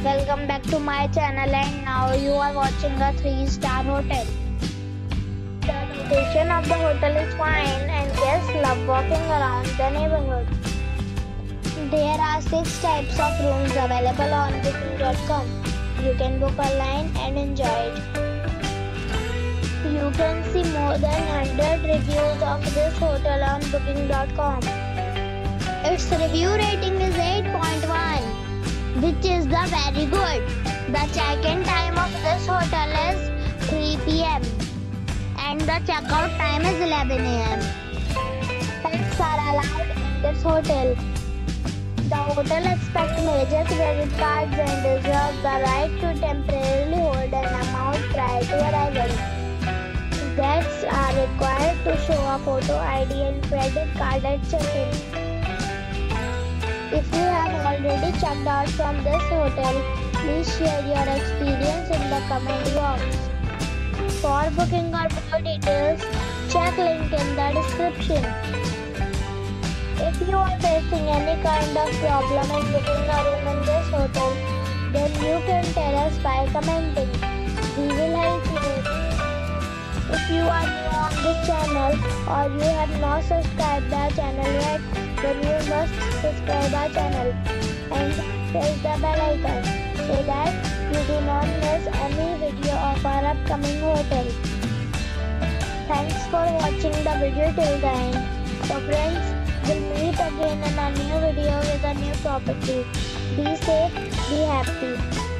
Welcome back to my channel, and now you are watching a 3-star hotel. The location of the hotel is fine and guests love walking around the neighborhood. There are 6 types of rooms available on booking.com. You can book online and enjoy it. You can see more than 100 reviews of this hotel on booking.com. Its review rating is 8.1, which is the very good. The check-in time of this hotel is 3 p.m. and the checkout time is 11 a.m. Pets are allowed in this hotel. The hotel accepts major credit cards and reserves the right to temporarily hold an amount prior to arrival. Guests are required to show a photo ID and credit card at check-in. If you have already checked out from this hotel, please share your experience in the comment box. For booking or more details, check link in the description. If you are facing any kind of problem in booking a room in this hotel, then you can tell us by commenting. We will help you. If you are new on this channel or you have not subscribed our channel yet, then you must subscribe our channel and press the bell icon so that you do not miss any video of our upcoming hotel. Thanks for watching the video till the end. So friends, we'll meet again in a new video with a new property. Be safe, be happy.